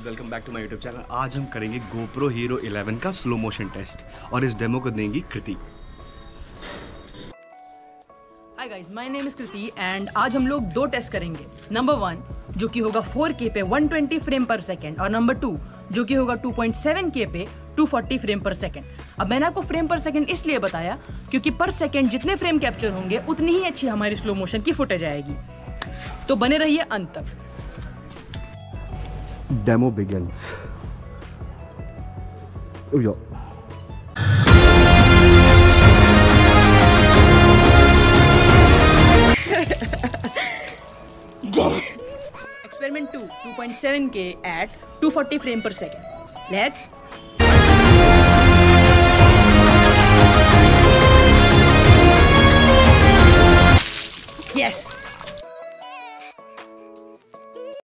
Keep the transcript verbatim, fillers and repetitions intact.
Welcome back to my YouTube channel. आज हम करेंगे GoPro Hero इलेवन का स्लो मोशन टेस्ट और इस डेमो को देंगी Kriti. Hi guys, my name is Kriti and आज हम लोग दो टेस्ट करेंगे। नंबर वन जो कि होगा फोर के पे one twenty frame per second और नंबर टू जो कि होगा टू पॉइंट सेवन के पे two forty frame per second. अब मैंने आपको फ्रेम पर सेकंड इसलिए बताया क्योंकि पर सेकंड जितने फ्रेम कैप्चर होंगे उतनी ही अच्छी हमारी स्लो मोशन की फुटेज आएगी, तो बने रहिए अंत तक। Demo begins. Oh, yeah. Experiment two, two point seven K at two forty frame per second. Let's. Yes.